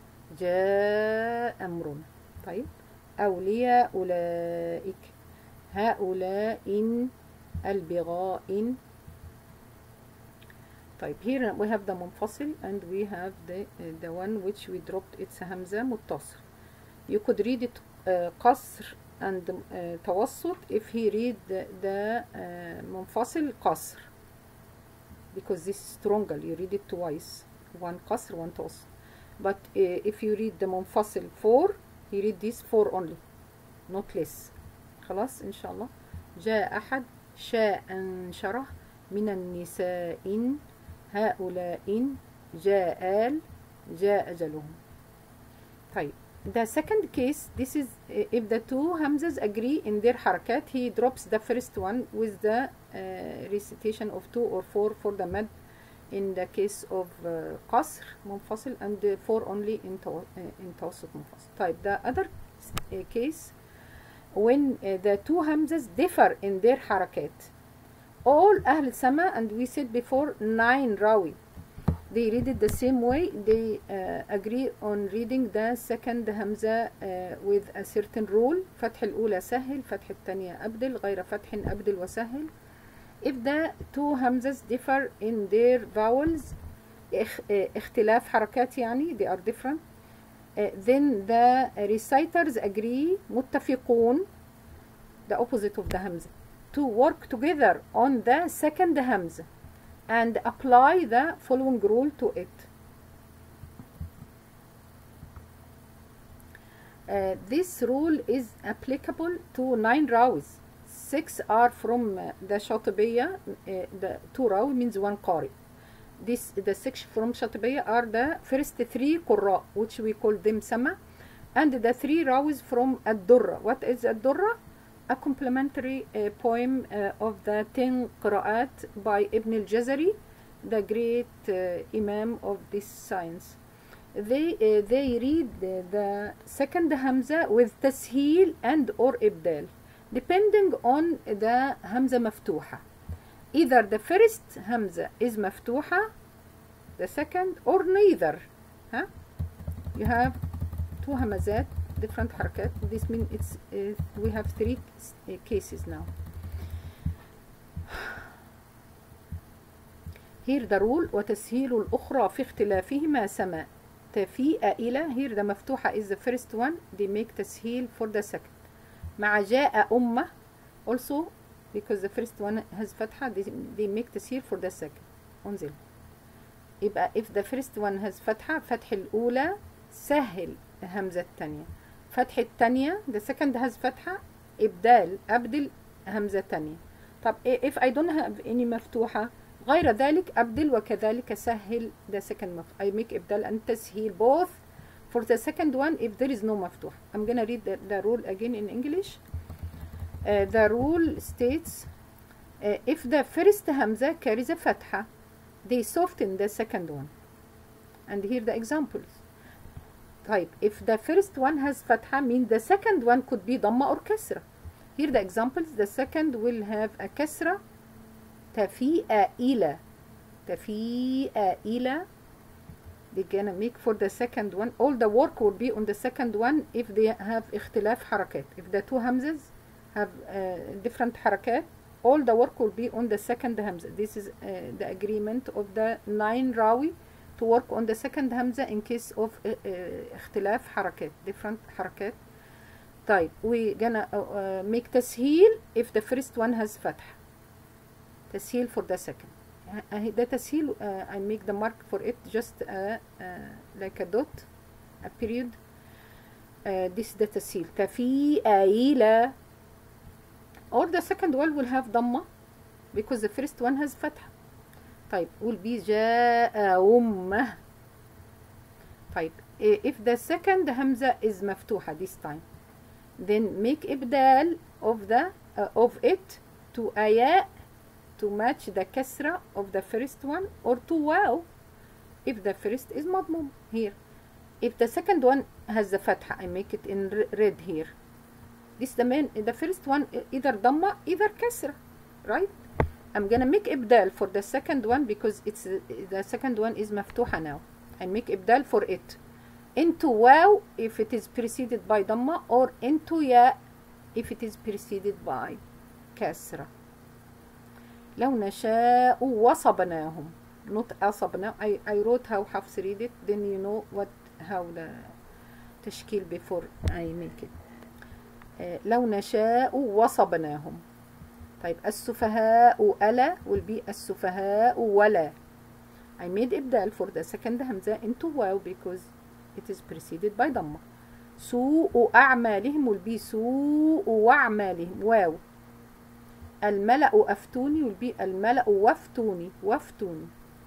جاء أمرنا. طيب أولياء أولئك هؤلاء إن البغاء إن. طيب here we have the منفصل and we have the uh, the one which we dropped its همزة متصل. you could read it uh, قصر and uh, توسط if he read the, the uh, منفصل قصر, because this is stronger, you read it twice, one قصر one توسط. but uh, if you read the منفصل four, he read this four only, not less. خلاص إن شاء الله. جاء أحد شاء انشره من النساء إن هؤلاء إن جاء آل جاء أجلهم. طيب the second case, this is uh, if the two hamzas agree in their حركات, he drops the first one with the uh, recitation of two or four for the mad in the case of uh, قصر منفصل and uh, four only in, to, uh, in توسط منفصل. طيب the other uh, case when uh, the two hamzas differ in their حركات, all أهل سما, and we said before nine راوي, they read it the same way, they uh, agree on reading the second hamza uh, with a certain rule. فتح الأولى سهل, فتح الثانية أبدل, غير فتح أبدل وسهل. If the two hamzas differ in their vowels, اختلاف حركات يعني, they are different, uh, then the reciters agree, متفقون, the opposite of the hamza, to work together on the second hamza and apply the following rule to it. Uh, this rule is applicable to nine rawis. Six are from uh, the Shatibiya, uh, the two rawi means one qari. This, the six from Shatibiya are the first three qurra, which we call them sama, and the three rawis from Ad-Durra. What is Ad-Durra? A complementary uh, poem uh, of the ten qira'at by Ibn al-Jazari, the great uh, imam of this science. They, uh, they read the, the second hamza with tasheel and or ibdal, depending on the hamza maftuha. Either the first hamza is maftuha, the second, or neither. Huh? You have two hamazat, different harakat. This means it's uh, we have three uh, cases now. Here the rule وتسهيل الأخرى في اختلافهما سما. تفيء إلى, here the مفتوحة is the first one, they make تسهيل for the second. مع جاء أمة also, because the first one has فتحة, they, they make تسهيل for the second. انزل. يبقى if the first one has فتحة, فتح الأولى سهل همزة الثانية. فتح الثانية, the second has فتحة, إبدال أبدل همزة ثانية. طب if I don't have any مفتوحة, غير ذلك أبدل وكذلك سهل the second مفتوح. I make إبدال and تسهيل both for the second one if there is no مفتوح. I'm gonna read the, the rule again in English. Uh, the rule states uh, if the first همزة carries a فتحة, they soften the second one. And here the examples. طيب if the first one has فتحة, means the second one could be ضمة or كسرة. Here the examples, the second will have a كسرة, تفيء إلى, تفيء إلى. They're gonna make for the second one. All the work will be on the second one if they have اختلاف حركات. If the two hamzas have uh, different حركات, all the work will be on the second hamza. This is uh, the agreement of the nine rawi to work on the second hamza in case of uh, uh, اختلاف حركات, different حركات. طيب we gonna uh, uh, make تسهيل if the first one has فتح. تسهيل for the second. ده تسهيل, uh, I make the mark for it, just uh, uh, like a dot, a period. Uh, this is the تسهيل. تفيء إلى. Or the second one will have ضمة because the first one has فتحة. طيب will be جاء أمه. طيب if the second همزة is مفتوحة this time, then make إبدال of the uh, of it to آياء to match the كسرة of the first one, or to واو if the first is مضموم. Here if the second one has the فتحة, I make it in red here. This the main, the first one either ضمة either كسرة, right? I'm gonna make إبدال for the second one because it's the second one is مفتوحة now. I make إبدال for it into واو if it is preceded by ضمة, or into ياء if it is preceded by كسرة. لو نشاء وصبناهم, not أصبنا. I, I wrote how Hafs read it, then you know what how the تشكيل before I make it. آه لو نشاء وصبناهم. طيب السفهاء ألا will be السفهاء ولا. I made إبدال for the second همزة into واو because it is preceded by ضمة. سوء أعمالهم will be سوء وأعمالهم واو. الملأ أفتوني will be الملأ وافتوني وافتوني.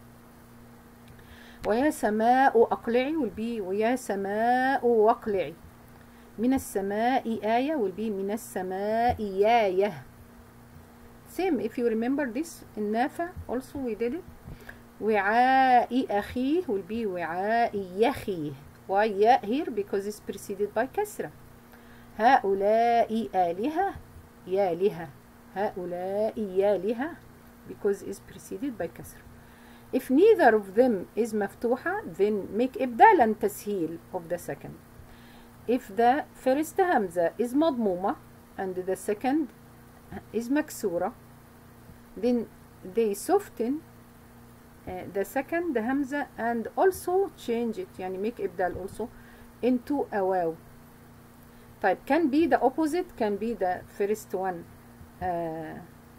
ويا سماء أقلعي will be ويا سماء واقلعي. من السماء آية will be من السماء آية. Same if you remember this in نافع also we did it. وعاء أخيه will be وعاء يخيه. Why ياء here because it's preceded by كسرة. هؤلاء آلهة يالهة. هؤلاء يالهة because it's preceded by كسرة. If neither of them is مفتوحة then make إبدالا تسهيل of the second. If the first همزة is مضمومة and the second is مكسورة then they soften uh, the second همزة and also change it يعني make إبدال also into a واو. طيب can be the opposite, can be the first one uh,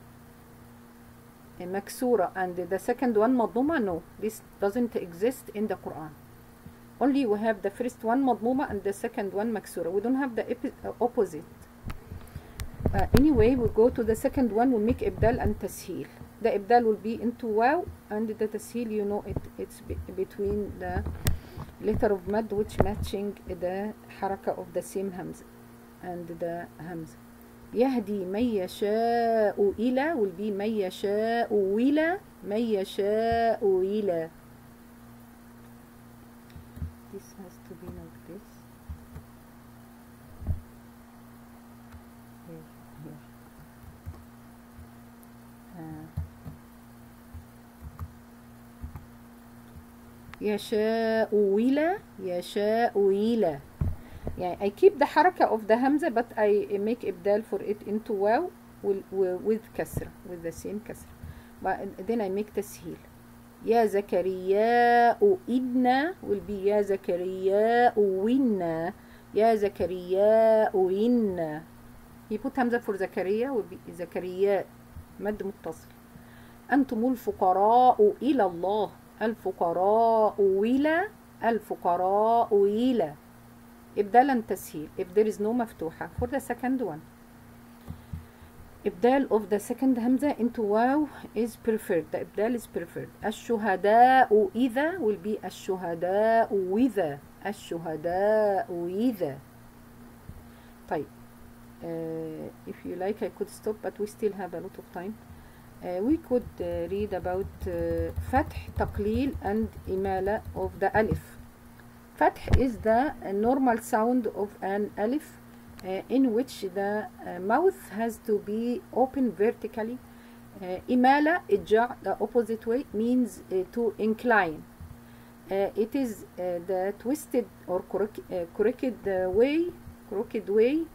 مكسورة and the second one مضمومة. No, this doesn't exist in the Quran. Only we have the first one مضمومة and the second one مكسورة. We don't have the opposite. Uh, anyway, we go to the second one, we make إبدال and تسهيل. The إبدال will be into واو and the تسهيل you know it it's be between the letter of mad which matching the حركة of the same همزة and the همزة. يهدي من يشاء إلى will be من يشاء إلى من يشاء إلى. This has to be like this. Here, here. Uh, يشاء إلى يشاء إلى. يعني I keep the حركة of the همزة but I make إبدال for it into واو with كسرة with the same كسرة. But then I make تسهيل. يا زكرياء إنا will be يا زكرياء وإنا يا زكرياء إنا. He put همزة for زكريا will be زكرياء مد متصل. أنتم الفقراء إلى الله الفقراء إلى الفقراء إلى. إبدالا تسهيل if there is no مفتوحة for the second one. إبدال of the second همزة into واو is preferred. The إبدال is preferred. الشهداء إذا will be الشهداء وإذا الشهداء وإذا. طيب uh, if you like I could stop but we still have a lot of time. Uh, we could uh, read about uh, فتح تقليل and إمالة of the ألف. فتح is the normal sound of an alif uh, in which the uh, mouth has to be open vertically. Uh, إمالة إجاع the opposite way means uh, to incline. Uh, it is uh, the twisted or crooked, uh, crooked uh, way, crooked way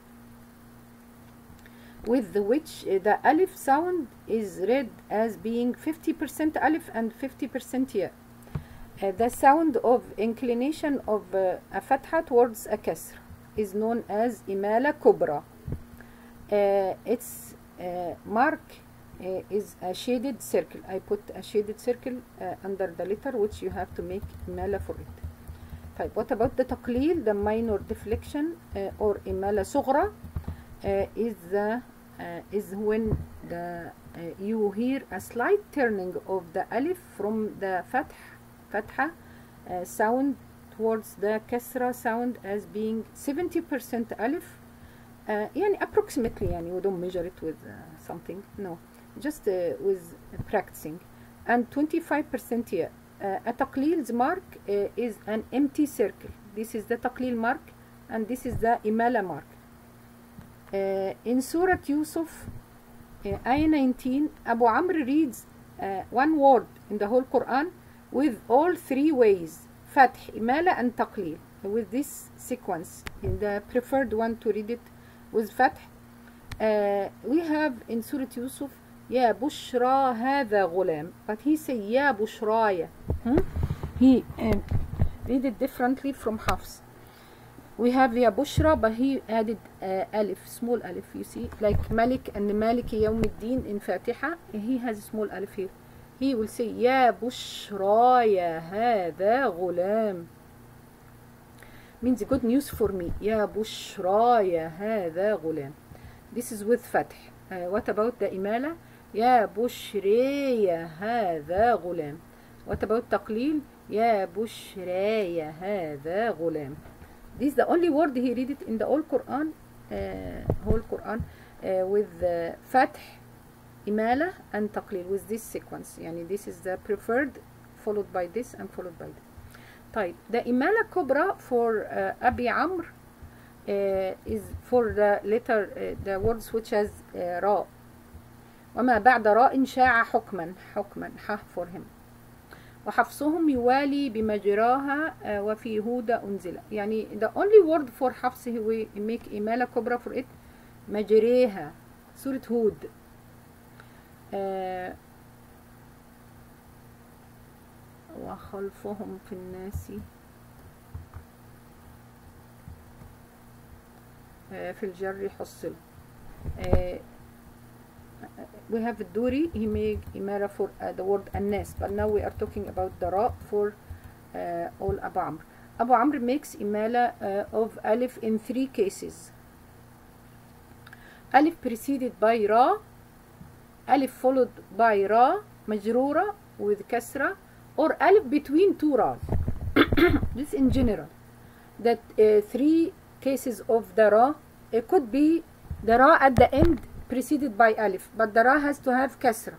with which uh, the alif sound is read as being fifty percent alif and fifty percent ya. Uh, the sound of inclination of uh, a fatha towards a kasr is known as imala kubra. Uh, its uh, mark uh, is a shaded circle. I put a shaded circle uh, under the letter which you have to make imala for it. طيب, what about the taqleel, the minor deflection uh, or imala sughra uh, is the uh, is when the uh, you hear a slight turning of the alif from the fath fatha uh, sound towards the kasra sound as being seventy percent alif. Uh, يعني approximately يعني we don't measure it with uh, something, no, just uh, with practicing, and twenty-five percent yeah. Uh, a taqleel's mark uh, is an empty circle. This is the taqleel mark and this is the imala mark. Uh, in Surah Yusuf, uh, ayah nineteen, Abu Amr reads uh, one word in the whole Quran with all three ways, fath, imala and taqleel, with this sequence. In the preferred one to read it with fath, uh, we have in Surah Yusuf, Ya Bushra hadha ghulam, but he say Ya Bushraya. Hmm? He uh, read it differently from Hafs. We have يا بشرى, but he added uh, alif, small alif, you see, like Malik and Maliki يوم الدين in Fatiha, he has a small alif here. He will say يا بشرى يا هذا غلام, means good news for me. يا بشرى يا هذا غلام. This is with فتح. uh, what about the إمالة؟ يا بشري يا هذا غلام. what about تقليل؟ يا بشرى يا هذا غلام. This is the only word he read it in the whole Quran, uh, whole Quran uh, with uh, فتح, إمالة and تقليل with this sequence. يعني this is the preferred, followed by this and followed by this. طيب the إمالة كبرى for uh, أبي عمرو uh, is for the letter uh, the words which has uh, راء, وما بعد راء شاع حكما, حكما ح for him. وحفصهم يوالي بمجراها uh, وفي هود أنزل. يعني the only word for حفص we make إمالة كبرى for it مجريها, سورة هود. uh, وخلفهم في الناس uh, في الجر حصل. uh, we have الدوري, he made إمارة for uh, the word الناس, but now we are talking about the راء for uh, all أبو عمرو. أبو عمرو makes إمالة uh, of ألف in three cases. ألف preceded by راء, ألف followed by راء مجرورة with كسرة, or ألف between two را's. This in general, that uh, three cases of the ra, it could be the ra at the end preceded by alif, but the ra has to have kasra.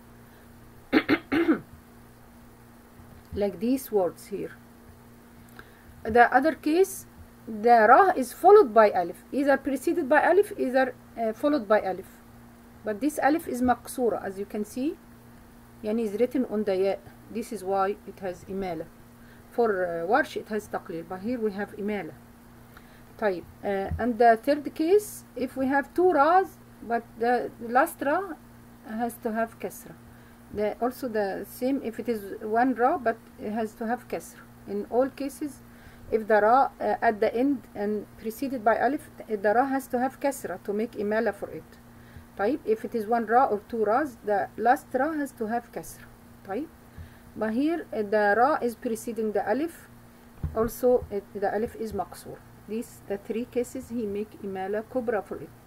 Like these words here. The other case, the ra is followed by alif, either preceded by alif, either uh, followed by alif. But this alif is maqsura, as you can see, yani is written on the ya. This is why it has imala. For uh, warsh it has taqlil, but here we have imala. طيب, uh, and the third case, if we have two ra's, but the last ra has to have kasra. The, also the same if it is one ra, but it has to have kasra. In all cases, if the ra uh, at the end and preceded by alif, the ra has to have kasra to make imala for it. طيب, if it is one ra or two ra's, the last ra has to have kasra. طيب, but here uh, the ra is preceding the alif, also it, the alif is maqsur. These the three cases he make imala kubra for it.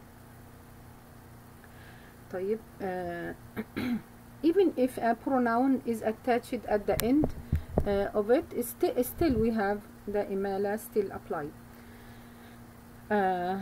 طيب, uh, even if a pronoun is attached at the end uh, of it, st still we have the imala still applied. Uh,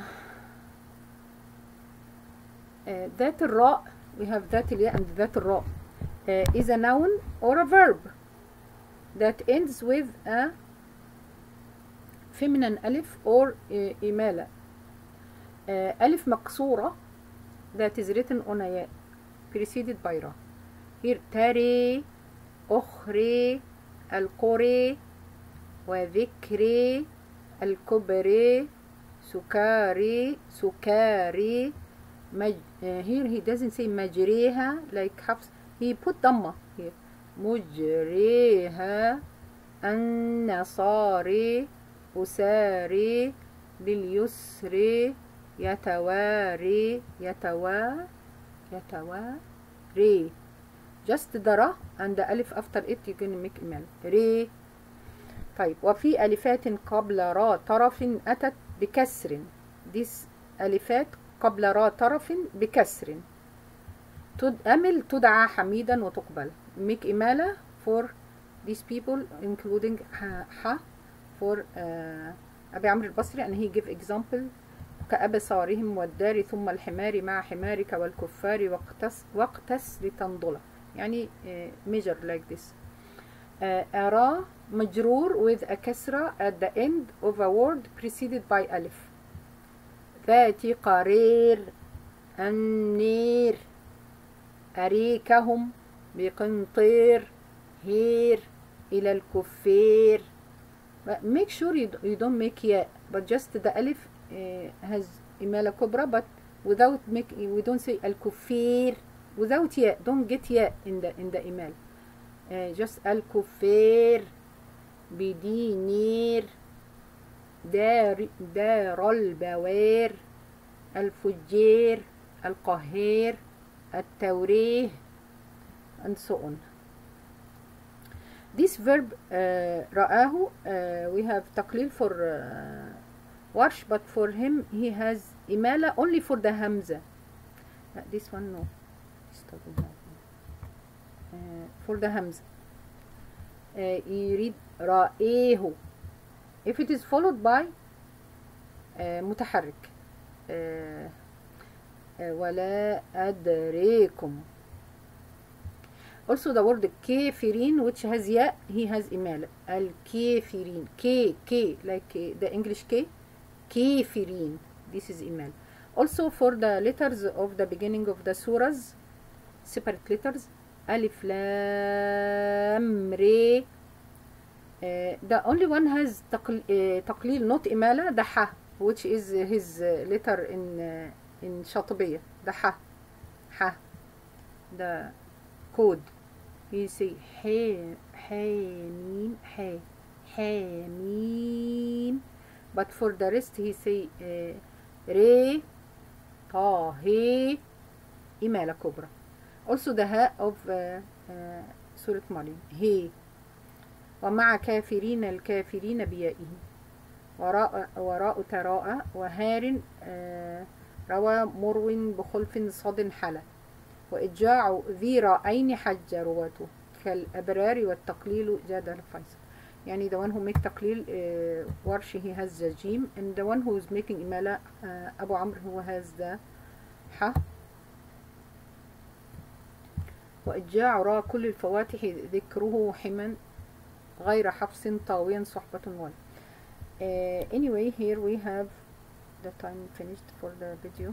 uh, that ra, we have that ya and that ra uh, is a noun or a verb that ends with a feminine alif or uh, imala. Uh, alif maqsura that is written on a ya preceded by ra. Here tari, ukhri, al-quri, wa-dhikri, al-kubri, sukari, sukari. Maj uh, here he doesn't say majriha like Hafs. He put dhamma here. Mujriha, an-nasari, usari, bil-yusri, yatawari, yatawa, yatawari. Just the ra and the alif after it you can make imal. Re. طيب, وفي ألفات قبل را طرف أتت بكسر. This ألفات قبل را طرف بكسر. أمل تدعى حميدا وتقبل. Make إمالة for these people including ح for uh, أبي عمرو البصري, and he give example كأبصارهم والدار ثم الحمار مع حمارك والكفار واقتس, واقتس لتنضل. يعني uh, measure like this. uh, أرى مجرور with a كسرة at the end of a word preceded by ألف. ذات قرير النير أريكهم بقنطير هير إلى الكفير. But make sure you, you don't make ya, but just the ألف uh, has إمالة كبرى, but without make, we don't say الكفير without ya, don't get ya in the in the إمال. uh, just الكفير بدينير دار دار البوار، الفجير، القهير، التوريه and so on. This verb uh, رآه uh, we have تقليل for uh, warsh, but for him he has إمالة only for the hamza. uh, this one no uh, for the hamza. uh, يريد رآه if it is followed by uh, متحرك uh, uh, ولا أدريكم. Also the word كافرين which has ياء he has إمالة. الكافرين K K like the English K كافرين, this is إمالة. Also for the letters of the beginning of the surahs, separate letters, ألف لام ري, uh, the only one has تقل, uh, تقليل not إمالة, the ح which is his uh, letter in uh, in شاطبية, the ح ح the code. He say ح حاميم ح حاميم, but for the rest he say uh, ري طا هي إمالة كبرى. Also the ها of uh, uh, سورة مريم هي. ومع كافرين الكافرين بيائه. وراء وراء تراء وهار آه روى مرو بخلف صد حلا. وإجاع ذي رأين حج رواته كالأبرار والتقليل جاد الفيصل. يعني the one who make تقليل uh, warsh he has the جيم, and the one who is making إمالة uh, أبو عمرو who has the ح. وإجاع را كل الفواتح ذكره حما غير حفص طاويا صحبة ولا. uh, anyway here we have the time finished for the video.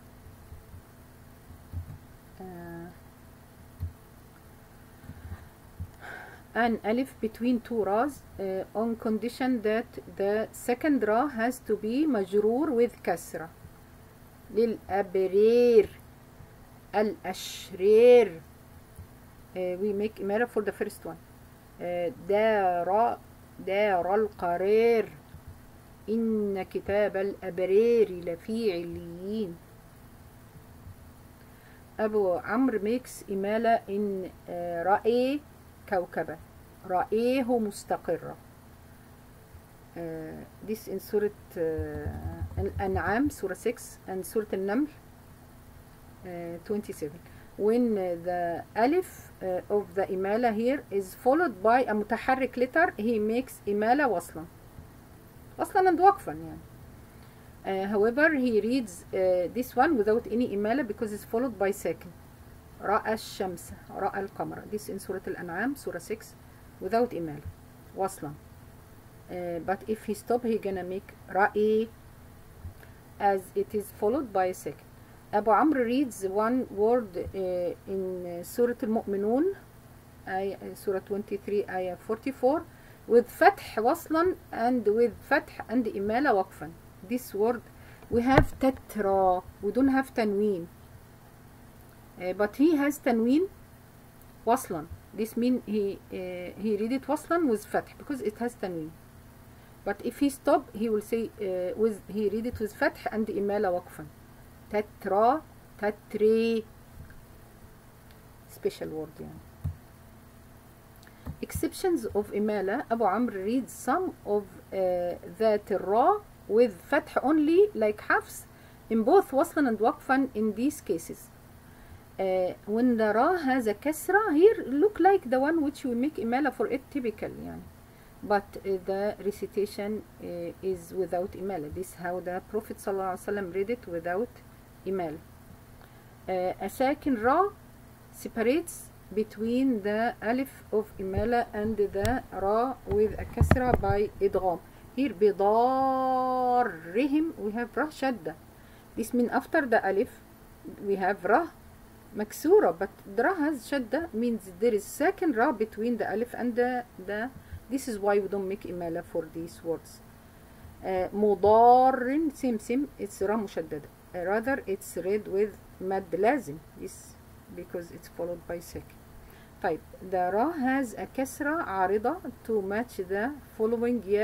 uh, an alif between two ra's uh, on condition that the second ra has to be مجرور with كسرة. للأبرير الأشرير uh, we make إمالة for the first one. uh, دار دار القرير إن كتاب الأبرير لفي عليين. أبو عمرو makes إمالة in uh, رأي كوكبة رأيه مستقرة. uh, this in سورة uh, الأنعام سورة six and سورة النمل uh, twenty-seven. when uh, the alif uh, of the إمالة here is followed by a متحرك letter he makes إمالة وصلا وصلا and وقفا يعني. uh, however he reads uh, this one without any إمالة because it's followed by ساكن. رأى الشمس رأى القمر, this in سورة الأنعام سورة six without إمالة وصلا. uh, but if he stop he gonna make رأي as it is followed by a second. أبو عمرو reads one word uh, in سورة المؤمنون آية سورة twenty-three آية forty-four with فتح وصلا and with فتح and إمالة وقفا. this word we have تترى, we don't have تنوين. Uh, but he has تنوين وصلا, this mean he uh, he read it وصلا with فتح because it has تنوين. but if he stop he will say uh, with he read it with فتح and إمالة وقفا. تترى تتري special word يعني. exceptions of إمالة أبو عمرو reads some of uh, ذات الراء with فتح only like حفص in both وصلا and وقفا. in these cases Uh, when the ra has a kasra here look like the one which we make إمالة for it typical يعني. but uh, the recitation uh, is without إمالة. this is how the Prophet صلى الله عليه وسلم read it without إمالة. uh, a ساكن ra separates between the alif of إمالة and the ra with a kasra by إدغام. here بضارهم we have ra شدة, this means after the alif we have ra مكسورة, but the ra has shadda means there is second ra between the alif and the, the this is why we don't make إمالة for these words. uh, مضار same same it's ra مشددة, uh, rather it's read with مد لازم this because it's followed by second. طيب the ra has a كسرة عارضة to match the following ياء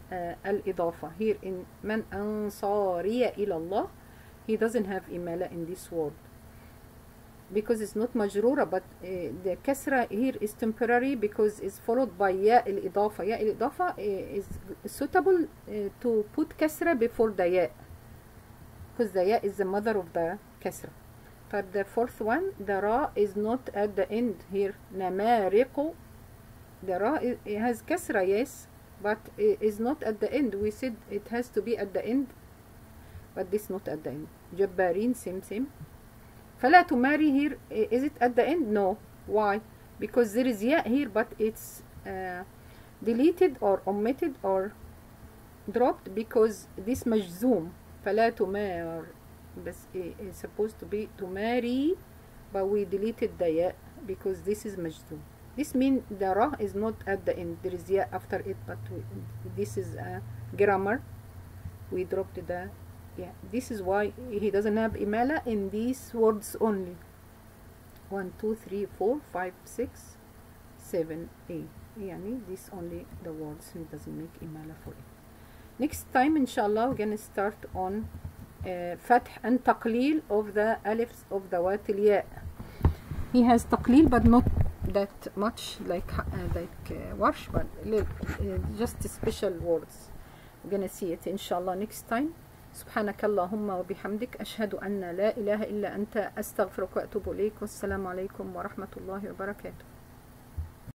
uh, الإضافة. Here in من أنصاري إلى الله, he doesn't have إمالة in this word because it's not مجرورة, but uh, the كسرة here is temporary because it's followed by ياء الإضافة. ياء الإضافة uh, is suitable uh, to put كسرة before the ياء because the ياء is the mother of the كسرة. طيب the fourth one, the ra is not at the end here. نمارق, the ra is, it has كسرة, yes, but it is not at the end. We said it has to be at the end, but this not at the end. جبارين, same same. فلا تماري here, is it at the end? No. Why? Because there is ياء here, but it's uh, deleted or omitted or dropped because this مجزوم. فلا تمار, بس it's supposed to be تماري, but we deleted the ياء because this is مجزوم. This means the ra is not at the end. There is ياء after it, but we, this is a grammar. We dropped the yeah. This is why he doesn't have إمالة in these words only. One, two, three, four, five, six, seven, eight. يعني this only the words. He doesn't make إمالة for it. Next time inshallah we're gonna start on uh, فتح and تقليل of the alifs of the ذوات الياء. He has تقليل but not that much like uh, like uh, warsh, but uh, just special words. We're gonna see it inshallah next time. سبحانك اللهم وبحمدك أشهد أن لا إله إلا أنت أستغفرك وأتوب إليك والسلام عليكم ورحمة الله وبركاته.